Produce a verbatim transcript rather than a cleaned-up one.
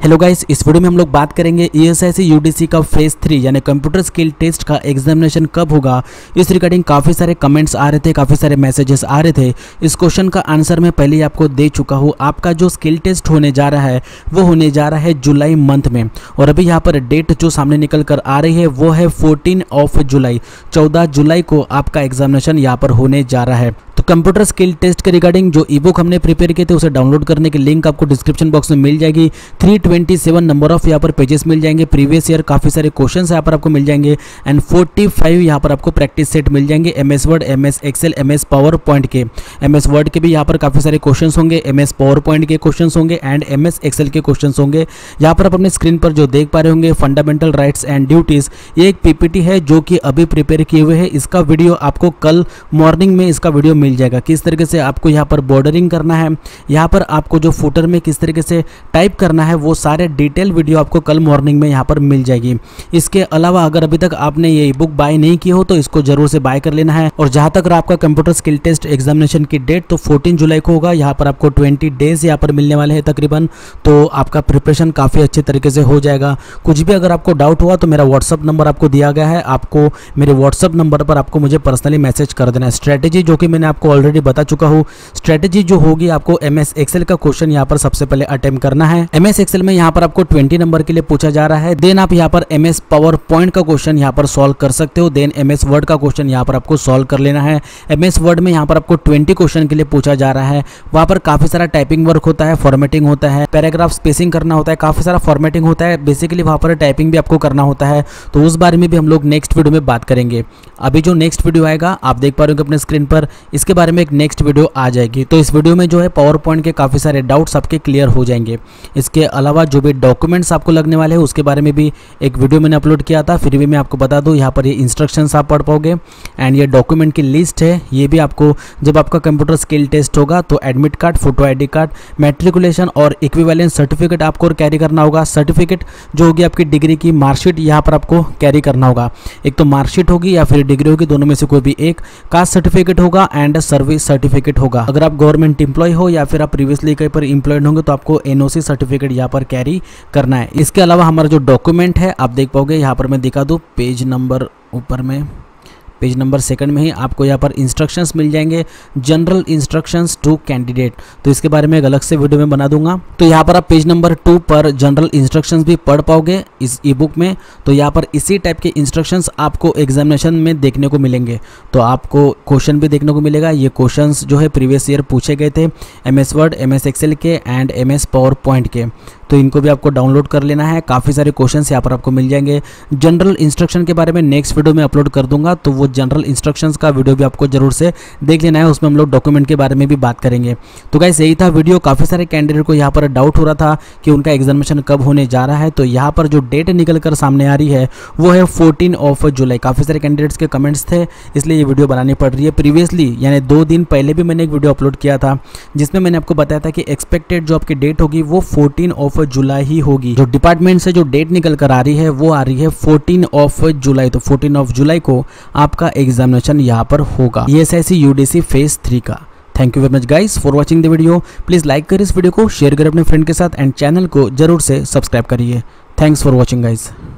Hello guys, इस video में हम लोग बात करेंगे ईएसआईसी यूडीसी का फेज थ्री यानी कंप्यूटर स्किल टेस्ट का एग्जामिनेशन कब होगा। इस रिगार्डिंग काफ़ी सारे कमेंट्स आ रहे थे, काफ़ी सारे मैसेजेस आ रहे थे। इस क्वेश्चन का आंसर मैं पहले ही आपको दे चुका हूँ। आपका जो स्किल टेस्ट होने जा रहा है वो होने जा रहा है जुलाई मंथ में, और अभी यहाँ पर डेट जो सामने निकल कर आ रही है वो है फोर्टीन ऑफ जुलाई। चौदह जुलाई को आपका एग्जामिनेशन यहाँ पर होने जा रहा है। तो कंप्यूटर स्किल टेस्ट के रिगार्डिंग जो ई बुक हमने प्रिपेयर किए थे उसे डाउनलोड करने की लिंक आपको डिस्क्रिप्शन बॉक्स में मिल जाएगी। Three twenty seven number of यहाँ पर पेजेस मिल जाएंगे। प्रीवियस ईयर काफ़ी सारे क्वेश्चंस यहाँ पर आपको मिल जाएंगे एंड फोर्टी फाइव यहाँ पर आपको प्रैक्टिस सेट मिल जाएंगे। M S Word, M S Excel, M S PowerPoint के, एम एस वर्ड के भी यहाँ पर काफ़ी सारे क्वेश्चन होंगे, एम एस पावर पॉइंट के क्वेश्चन होंगे एंड एम एस एक्सेल के क्वेश्चन होंगे। यहाँ पर आप अपने स्क्रीन पर जो देख पा रहे होंगे फंडामेंटल राइट्स एंड ड्यूटीज़, ये एक पीपीटी है जो कि अभी प्रिपेयर किए हुए है। इसका वीडियो आपको कल मॉर्निंग में इसका वीडियो मिल जाएगा। किस तरीके से आपको यहाँ पर बॉर्डरिंग करना है, यहाँ पर आपको जो फुटर में किस तरीके से टाइप करना है, वो सारे डिटेल वीडियो आपको कल मॉर्निंग में यहाँ पर मिल जाएगी। इसके अलावा अगर अभी तक आपने ये बुक बाय नहीं की हो तो इसको जरूर से बाय कर लेना है। और जहाँ तक आपका कंप्यूटर स्किल टेस्ट एग्जामिनेशन की डेट तो फोर्टीन जुलाई को होगा। यहाँ पर आपको ट्वेंटी डेज यहाँ पर मिलने वाले हैं तकरीबन, तो आपका प्रिपरेशन काफ़ी अच्छे तरीके से हो जाएगा। कुछ भी अगर आपको डाउट हुआ तो मेरा व्हाट्सअप नंबर आपको दिया गया है, आपको मेरे व्हाट्सअप नंबर पर आपको मुझे पर्सनली मैसेज कर देना है। स्ट्रेटेजी जो कि मैंने आपको ऑलरेडी बता चुका हूँ, स्ट्रेटेजी जो होगी आपको एम एस एक्सेल का क्वेश्चन यहाँ पर सबसे पहले अटेम्प्ट करना है। एम एस एक्सेल में यहाँ पर आपको ट्वेंटी नंबर के लिए पूछा जा रहा है। देन आप यहाँ पर एम एस पावर पॉइंट का क्वेश्चन यहाँ पर सॉल्व कर सकते हो। देन एम एस वर्ड का क्वेश्चन यहाँ पर आपको सॉल्व कर लेना है। एम एस वर्ड में यहाँ पर आपको ट्वेंटी क्वेश्चन के लिए पूछा जा रहा है। वहाँ पर काफी सारा टाइपिंग वर्क होता है, फॉर्मेटिंग होता है, पैराग्राफ स्पेसिंग करना होता है, काफी सारा फॉर्मेटिंग होता है। बेसिकली वहाँ पर टाइपिंग भी आपको करना होता है, तो उस बारे में भी हम लोग नेक्स्ट वीडियो में बात करेंगे। अभी जो नेक्स्ट वीडियो आएगा आप देख पा रहे हो अपने स्क्रीन पर, इसके बारे में एक नेक्स्ट वीडियो आ जाएगी। तो इस वीडियो में जो है पावर पॉइंट के काफ़ी सारे डाउट्स आपके क्लियर हो जाएंगे। इसके अलावा जो भी डॉक्यूमेंट्स आपको लगने वाले हैं उसके बारे में भी एक वीडियो मैंने अपलोड किया था, फिर भी मैं आपको बता दूं यहाँ पर ये इंस्ट्रक्शंस आप पढ़ पाओगे एंड ये डॉक्यूमेंट की लिस्ट है। ये भी आपको जब आपका कंप्यूटर स्किल टेस्ट होगा तो admit card, photo ID card, matriculation और इक्विवेलेंट सर्टिफिकेट आपको कैरी करना होगा। सर्टिफिकेट जो होगी आपकी डिग्री की, मार्कशीट यहाँ पर आपको कैरी करना होगा। एक तो मार्कशीट होगी या फिर डिग्री होगी, दोनों में से कोई भी एक। कास्ट सर्टिफिकेट होगा एंड सर्विस सर्टिफिकेट होगा। अगर आप गवर्नमेंट एम्प्लॉय हो या फिर आप प्रीवियसली कहीं पर एम्प्लॉयड होंगे तो आपको एनओसी सर्टिफिकेट यहाँ पर कैरी करना है। इसके अलावा हमारा जो डॉक्यूमेंट है आप देख पाओगे, यहाँ पर मैं दिखा दूँ पेज नंबर ऊपर में, पेज नंबर सेकंड में ही आपको यहाँ पर इंस्ट्रक्शंस मिल जाएंगे, जनरल इंस्ट्रक्शंस टू कैंडिडेट। तो इसके बारे में एक अलग से वीडियो में बना दूंगा। तो यहाँ पर आप पेज नंबर टू पर जनरल इंस्ट्रक्शंस भी पढ़ पाओगे इस ई बुक में। तो यहाँ पर इसी टाइप के इंस्ट्रक्शंस आपको एग्जामिनेशन में देखने को मिलेंगे। तो आपको क्वेश्चन भी देखने को मिलेगा। ये क्वेश्चंस जो है प्रीवियस ईयर पूछे गए थे M S Word, M S Excel के and M S PowerPoint के, तो इनको भी आपको डाउनलोड कर लेना है। काफ़ी सारे क्वेश्चंस यहाँ पर आपको मिल जाएंगे। जनरल इंस्ट्रक्शन के बारे में नेक्स्ट वीडियो में अपलोड कर दूंगा, तो वो जनरल इंस्ट्रक्शंस का वीडियो भी आपको जरूर से देख लेना है। उसमें हम लोग डॉक्यूमेंट के बारे में भी बात करेंगे। तो गाइस यही था वीडियो। काफ़ी सारे कैंडिडेट को यहाँ पर डाउट हो रहा था कि उनका एग्जामिनेशन कब होने जा रहा है, तो यहाँ पर जो डेट निकल कर सामने आ रही है वो है फोर्टीन ऑफ जुलाई। काफ़ी सारे कैंडिडेट्स के कमेंट्स थे, इसलिए ये वीडियो बनानी पड़ रही है। प्रीवियसली यानी दो दिन पहले भी मैंने एक वीडियो अपलोड किया था जिसमें मैंने आपको बताया था कि एक्सपेक्टेड जो आपकी डेट होगी वो फोर्टीन ऑफ जुलाई ही होगी। जो डिपार्टमेंट से जो डेट निकल कर आ रही है वो आ रही है फोर्टीन ऑफ जुलाई। तो फोर्टीन ऑफ जुलाई को आपका एग्जामिनेशन यहाँ पर होगा ईएसआईसी यूडीसी फेज थ्री का। Thank you very much guys for watching the video. Please like करिए इस वीडियो को, शेयर करें अपने फ्रेंड के साथ एंड चैनल को जरूर से सब्सक्राइब करिए। Thanks for watching guys.